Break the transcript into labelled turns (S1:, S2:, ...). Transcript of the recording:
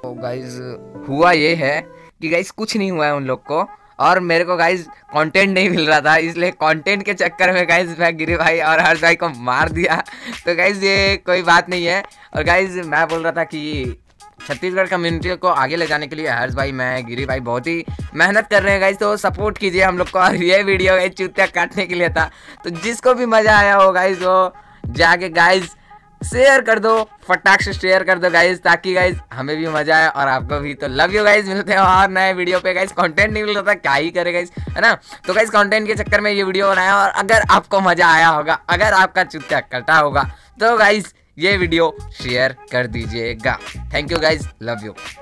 S1: तो गाइज हुआ ये है कि गाइज कुछ नहीं हुआ है उन लोग को, और मेरे को गाइज कंटेंट नहीं मिल रहा था, इसलिए कंटेंट के चक्कर में गाइज मैं गिरी भाई और हर्ष भाई को मार दिया। तो गाइज ये कोई बात नहीं है। और गाइज मैं बोल रहा था कि छत्तीसगढ़ कम्युनिटी को आगे ले जाने के लिए हर्ष भाई, मैं, गिरी भाई बहुत ही मेहनत कर रहे हैं गाइज, तो सपोर्ट कीजिए हम लोग को। और ये वीडियो गाइज चूतिया काटने के लिए था, तो जिसको भी मज़ा आया हो गाइज वो जाके गाइज शेयर कर दो, फटाक से शेयर कर दो गाइज, ताकि गाइज हमें भी मजा आए और आपको भी। तो लव यू गाइज, मिलते हैं और नए वीडियो पे। गाइज कंटेंट नहीं मिल रहा था, क्या ही करे गाइज, है ना। तो गाइज कंटेंट के चक्कर में ये वीडियो बनाया, और अगर आपको मजा आया होगा, अगर आपका चुत्ता कटा होगा, तो गाइज ये वीडियो शेयर कर दीजिएगा। Thank you guys, love you.